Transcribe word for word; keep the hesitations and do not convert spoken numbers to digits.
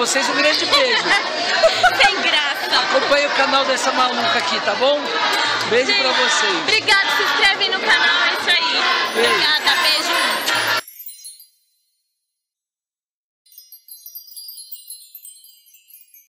vocês, um grande beijo. Sem graça. Acompanhe o canal dessa maluca aqui, tá bom? Beijo Gente, pra vocês. Obrigada, se inscreve no canal, é isso aí.